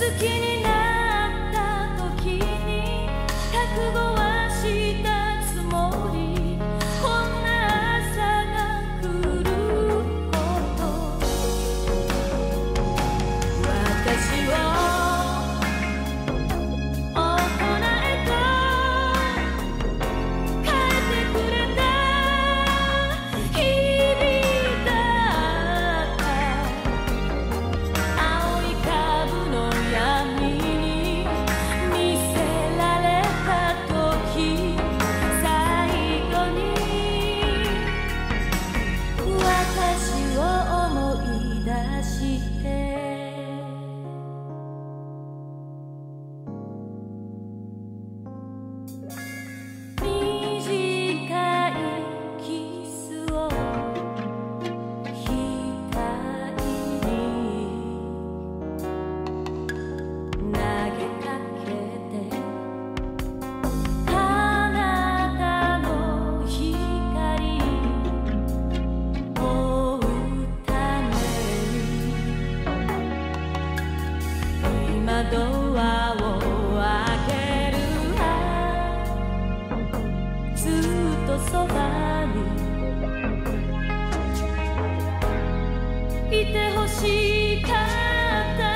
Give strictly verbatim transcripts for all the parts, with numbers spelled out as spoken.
好きになった時に覚悟はしたつもり、こんな朝が来ること私をドアを開けるわ、ずっとそばにいてほしかった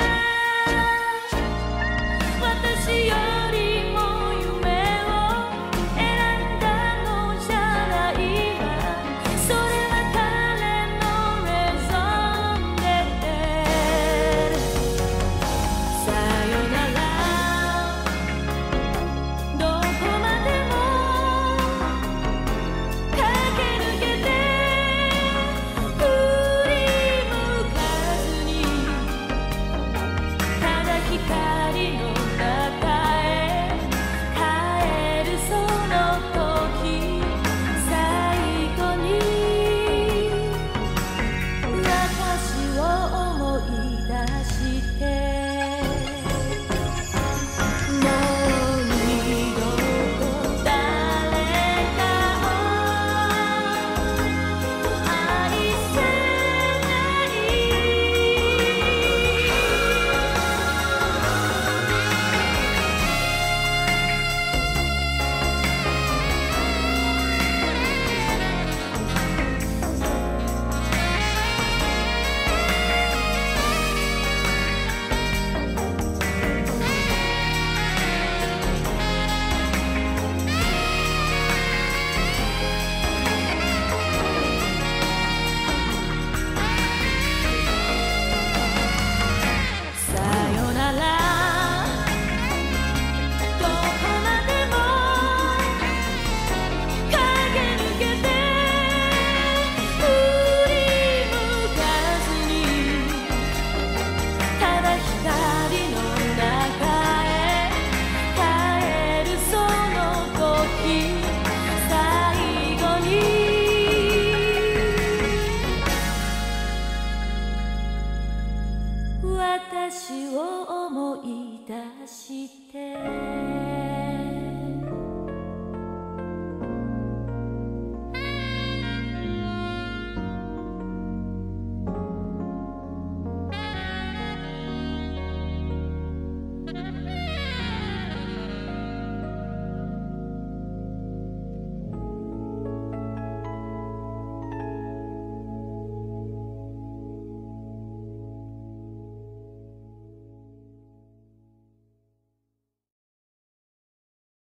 私よりも夢を選んだのじゃないわ、それは彼のレゾンでさよならどこまでも駆け抜けて振り向かずにただ光の中へ帰るその時最後に私を思い出して私を思い出して